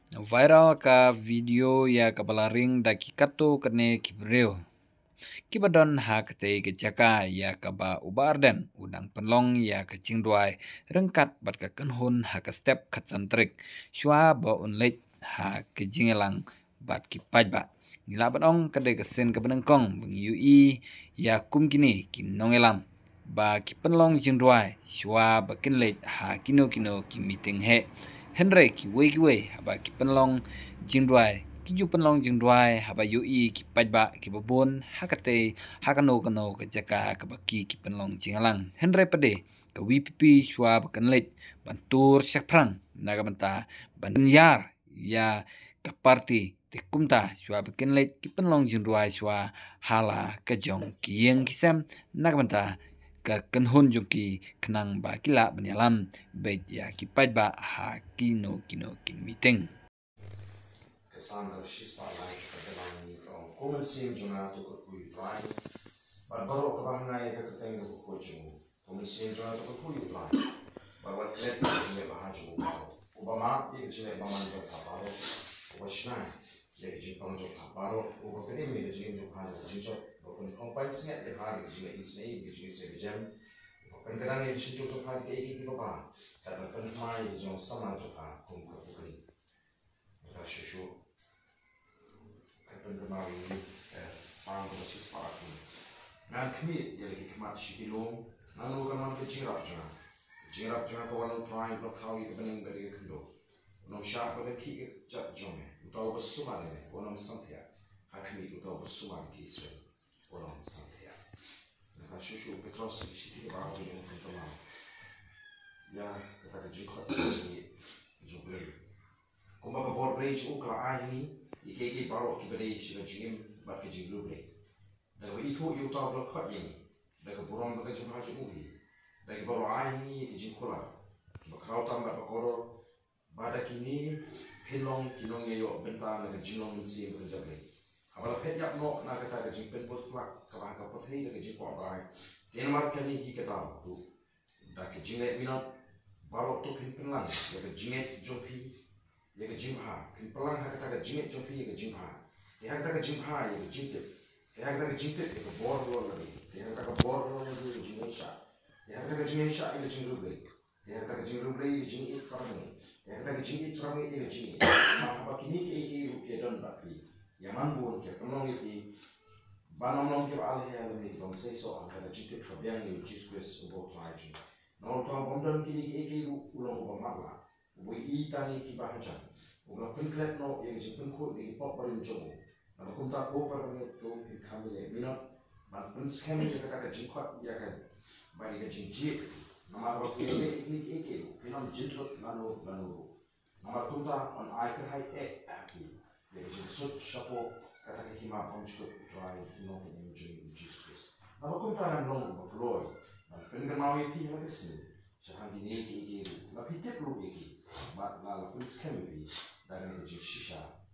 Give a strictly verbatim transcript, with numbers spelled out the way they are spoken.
Viral ka video ya kabalaring daki kato kene kibreo. Kibadon ha kete ke jaka ya kaba ubarden udang penlong ya ke jingdwai rengkat bat ka kenhun ha ke step katsantrik shwa ba un leit ha ke jingelang bat ki pajba. Nila batong kede ke sen ke benengkong beng yui ya kum kini ki nongelam ba ki penlong jingdwai shwa ba kin leit ha kino kino ki meeting he. Henry ki wei ki wei haba ki penlong jingdwai ki ju penlong jingdwai haba yui ki pajba ki babon hakate hakano kano ke jaka ke baki ki penlong jingalang Henry pade ke V P P shwa bakan leit bantur Saphriang naga banta ban yar ya ke parti te kumta shwa bakan leit ki penlong jingdwai shwa hala ke jong ki yeng kisam naga banta ka kenhun jungki kenang ba kila benyalam bait ya kipat ba ha kino kino kin meeting Kesan of Shispa like the from common sim juna to kui fine, but baro kabanga ya ka tenga ko kochu common sim juna to kui fine, but what let me ba haju ba Obama ye jine ba man jo paro washna ye jine pang jo paro o ko ne me jine jo paro jine ba kon company se ye ha ye jine isne ye jine se jam Pengerang yang situ tu kan ke iki ba kata pentai yang sama tu kan kum ko ko ni ta shushu pengerang ni sang ko si spark ni nan kmi ya ki kmat shikilo nan lo kan ke jirap jana jirap jana ko wan try block how you bening gari kilo no sha ko ki jat jome utaw ba suma ne onam santia hakmi utaw ba suma ki isre onam santia Shushu Petros Shiti about the Toma. Ya, kata jikot ni juble. Kumba ka bor bridge ukra ahini, ikeke paro kibere shiga jim ba ke jigluble. Daga ito yu ta blo khot yini. Daga buron ba ke jim haju ubi. Daga boro ahini ke jikola. Ba krau tam ba koro bada kini pynlong kinong yo benta na jinong si ba jable. Abang pet yak no nak kata ke jimpen bot plak kabah ka pot hei ke jimpo bai ten mar kali hi kata tu dak ke jinget minot balok tu pin penlang ya ke jinget jompi ya ke jimha pin pelang ha kata ke jinget jompi ya ke jimha ya kata ke jimha ya ke jingket ya kata ke jingket ya ke bor lo lagi ya kata ke bor lo lagi ke jinget sha ya kata ke jinget sha ya ke jinget ruble ya kata ke jinget ruble ya ke jinget farang ya kata ke jinget farang ya ke jinget ma ba kini ke ke ke don ba pi Yaman buon ke penong iti banom nom ke alhe ale ni dong sei so angka jikit kabiang ni jisquest ubo traji no to bomdon kini ke ke ulong ubo mala ubo i tani ki bahajan ubo pinklet no ye jipun ko ni pop barin jomo na kunta ko par ni to ki kamile minot man pun scam ke kata jikot ya kan bari ke jinji nama ro ke ni ni ke ke pinom jintot nano nano nama kunta on icon high e aki ya jadi sut shapo kata ke hima pamshko try no ke ni jing Jesus na ko ta non ba ploy na penga mawi pi ha kesin shahan ni ke ke na pi te plu ke ba na la pun skemi pi da ne ke shisha